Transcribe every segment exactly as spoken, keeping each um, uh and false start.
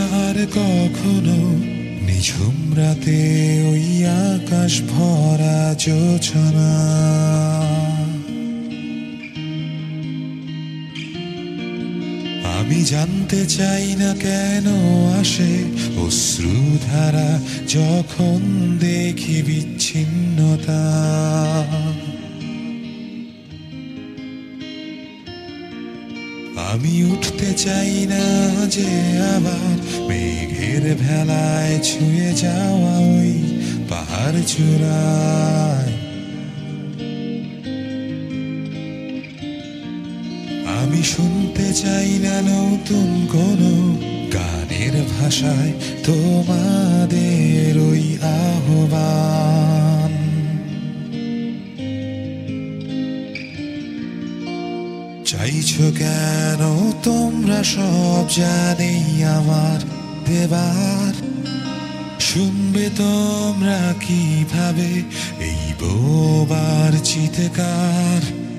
আর কখনো নিঝুম রাতে ওই আকাশ ভরা জোছনা। আমি জানতে চাই না কেন আসে অশ্রুধারা যখন দেখি বিচ্ছিন্নতা। আমি উঠতে চাই না যে আবার মেঘের ভেলায় ছুঁয়ে যাওয়া ওই পাহাড় চূড়ায়। আমি শুনতে চাই না নতুন কোনো গানের ভাষায় তোমাদের ওই আহ্বান। চাইছো কেন তোমরা সব জানি আমার দেবার, শুনবে তোমরা কিভাবে এই বোবার চিৎকার।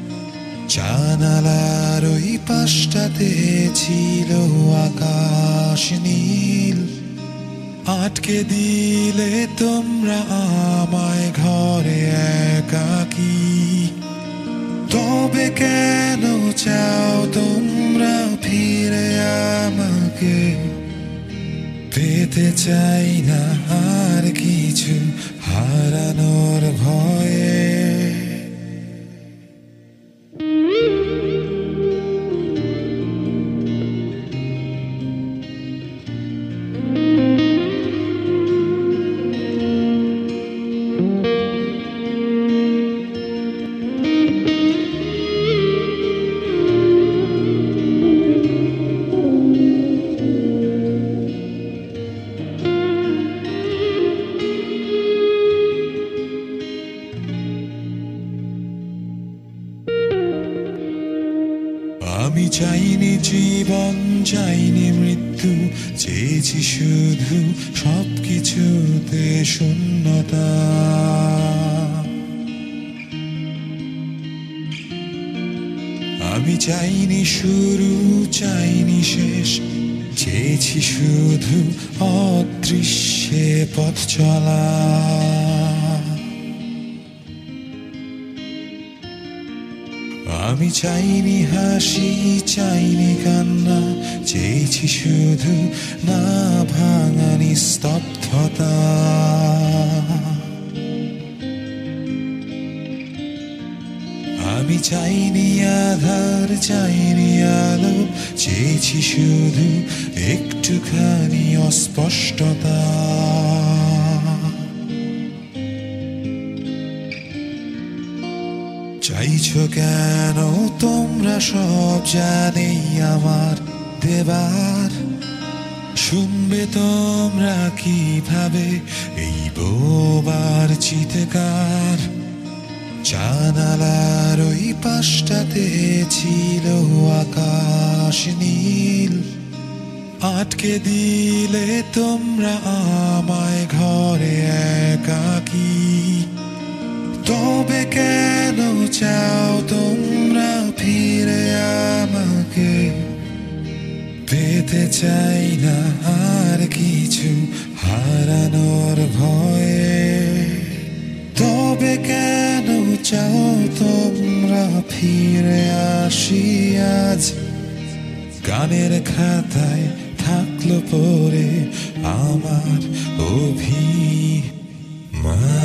জানালার ওই পাশটাতে ছিল আকাশ নীল, আটকে দিলে তোমরা আমায় ঘরে একাকী। তবে কেন চাও তোমরা ফিরে আমাকে? পেতে চাই না আর কিছু হারানোর ভয়ে। আমি চাইনি জীবন, চাইনি মৃত্যু, চেয়েছি শুধু সবকিছুতে শূন্যতা। আমি চাইনি শুরু, চাইনি শেষ, চেয়েছি শুধু অদৃশ্যে পথ চলা। আমি চাইনি হাসি, চাইনি কান্না, চেয়েছি শুধু না ভাঙা নিস্তব্ধতা। আমি চাইনি আধার, চাইনি আলো, চেয়েছি শুধু একটুখানি অস্পষ্টতা। চাইছো কেন তোমরা সব জানি আমার দেবার, শুনবে তোমরা কিভাবে এই বোবার চিৎকার। জানালার ওই পাশটাতে ছিল আকাশ নীল, আটকে দিলে তোমরা আমায় ঘরে একাকী। তবে কেন চাও তোমরা ফিরে আমাকে? পেতে চাই না আর কিছু হারানোর ভয়ে। তবে কেন চাও তোমরা ফিরে আসি আজ? গানের খাতায় থাকলো পরে আমার অভিমান।